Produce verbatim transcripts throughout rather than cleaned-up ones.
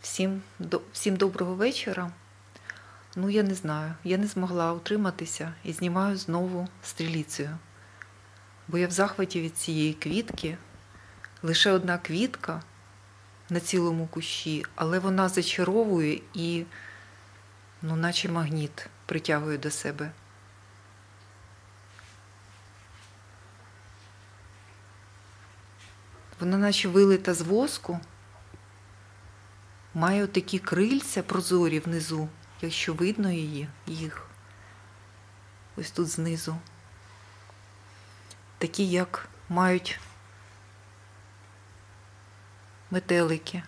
Всім, до, всім доброго вечора. Ну, я не знаю, я не змогла утриматися і знімаю знову стріліцею. Бо я в захваті від цієї квітки. Лише одна квітка на цілому кущі, але вона зачаровує і, ну, наче магніт притягує до себе. Вона наче вилита з воску. Має отакі крильця прозорі внизу, якщо видно її, їх. Ось тут знизу. Такі, як мають метелики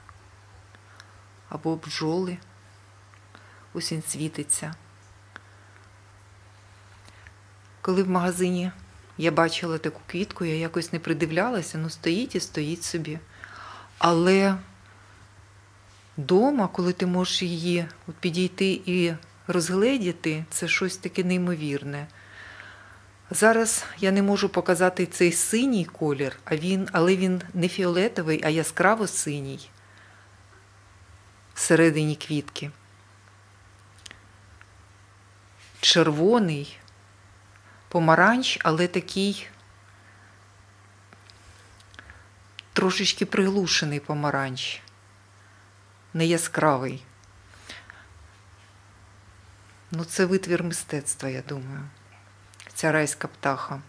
або бджоли. Ось він світиться. Коли в магазині я бачила таку квітку, я якось не придивлялася, ну стоїть і стоїть собі. Але дома, коли ти можеш її підійти і розгледіти, це щось таке неймовірне. Зараз я не можу показати цей синій колір, а він, але він не фіолетовий, а яскраво синій всередині квітки. Червоний, помаранч, але такий трошечки приглушений помаранч. Не яскравий. Ну, це витвір мистецтва, я думаю. Ця райська птаха.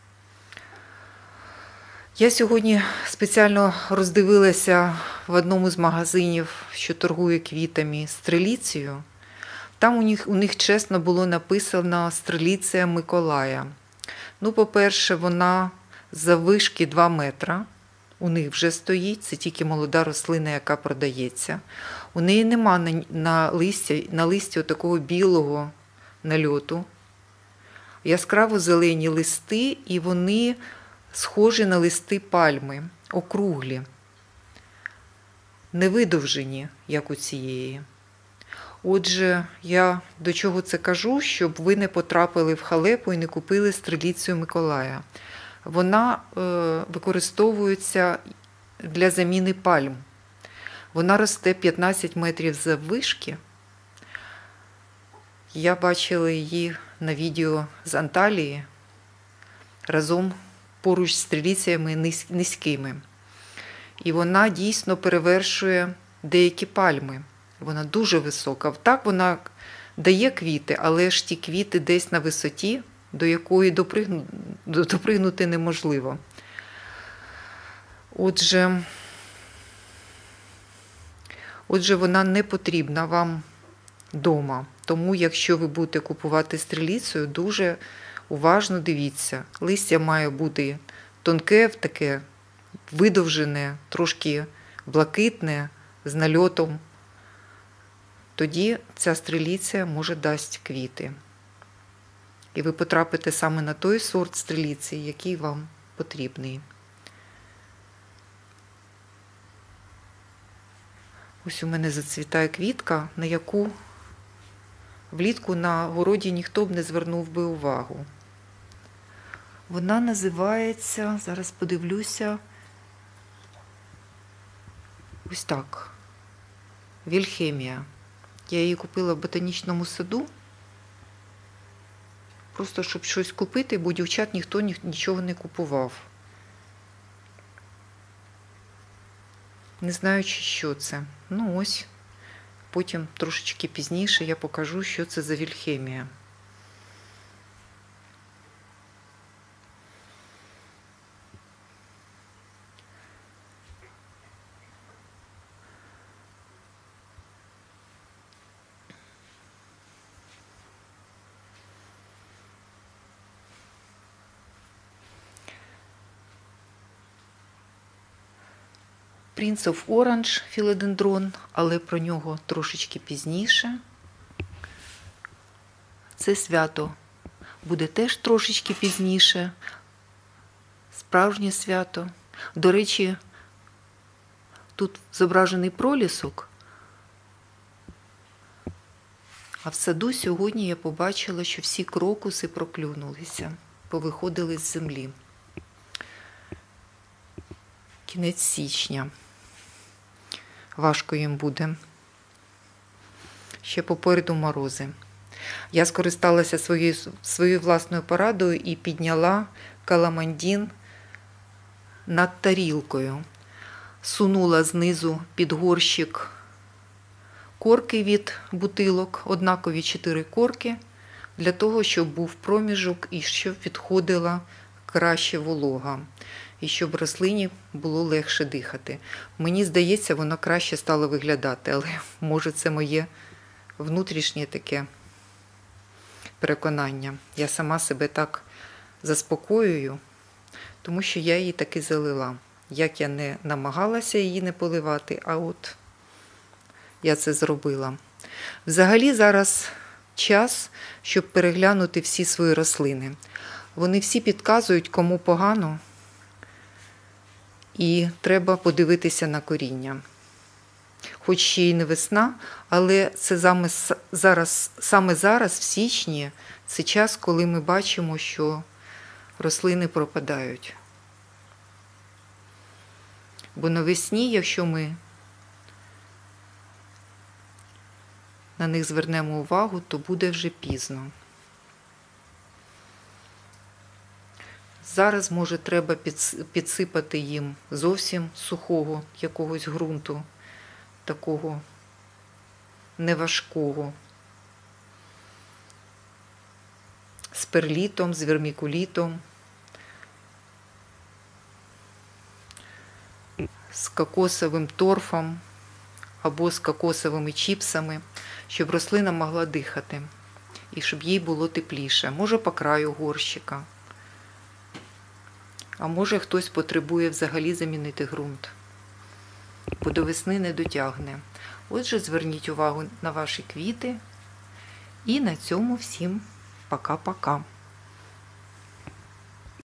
Я сьогодні спеціально роздивилася в одному з магазинів, що торгує квітами, стреліцею. Там у них, у них чесно було написано «Стреліція Миколая». Ну, по-перше, вона заввишки два метра. У них вже стоїть, це тільки молода рослина, яка продається. У неї нема на, на листі, на листі такого білого нальоту. Яскраво зелені листи, і вони схожі на листи пальми, округлі, не видовжені, як у цієї. Отже, я до чого це кажу, щоб ви не потрапили в халепу і не купили стреліцію Миколая. Вона е, використовується для заміни пальм. Вона росте п'ятнадцять метрів заввишки. Я бачила її на відео з Анталії разом поруч з стреліціями низькими. І вона дійсно перевершує деякі пальми. Вона дуже висока. Так вона дає квіти, але ж ті квіти десь на висоті, до якої допригну... допригнути неможливо. Отже, отже, вона не потрібна вам вдома. Тому, якщо ви будете купувати стреліцею, дуже уважно дивіться. Листя має бути тонке, таке видовжене, трошки блакитне, з нальотом. Тоді ця стреліція може дасть квіти. І ви потрапите саме на той сорт стреліції, який вам потрібний. Ось у мене зацвітає квітка, на яку влітку на городі ніхто б не звернув би увагу. Вона називається, зараз подивлюся, ось так, Вільхемія. Я її купила в ботанічному саду. Просто, щоб щось купити, бо дівчат ніхто нічого не купував. Не знаючи, що це. Ну ось, потім трошечки пізніше я покажу, що це за Вільхемія. Prince of Orange філодендрон, але про нього трошечки пізніше. Це свято буде теж трошечки пізніше. Справжнє свято. До речі, тут зображений пролісок, а в саду сьогодні я побачила, що всі крокуси проклюнулися, повиходили з землі. Кінець січня. важко їм буде. Ще попереду морози. Я скористалася своєю, своєю власною порадою і підняла каламандін над тарілкою. Сунула знизу під горщик корки від бутилок, однакові чотири корки, для того, щоб був проміжок і щоб відходила краще волога, і щоб рослині було легше дихати. Мені здається, воно краще стало виглядати, але може це моє внутрішнє таке переконання. Я сама себе так заспокоюю, тому що я її таки залила. Як я не намагалася її не поливати, а от я це зробила. Взагалі зараз час, щоб переглянути всі свої рослини. Вони всі підказують, кому погано, і треба подивитися на коріння. Хоч ще й не весна, але це зараз, саме зараз, в січні, це час, коли ми бачимо, що рослини пропадають. Бо навесні, якщо ми на них звернемо увагу, то буде вже пізно. Зараз, може, треба підсипати їм зовсім сухого якогось ґрунту, такого неважкого, з перлітом, з вермікулітом, з кокосовим торфом або з кокосовими чіпсами, щоб рослина могла дихати і щоб їй було тепліше. Може, по краю горщика. А може, хтось потребує взагалі замінити ґрунт, бо до весни не дотягне. Отже, зверніть увагу на ваші квіти. І на цьому всім пока-пока.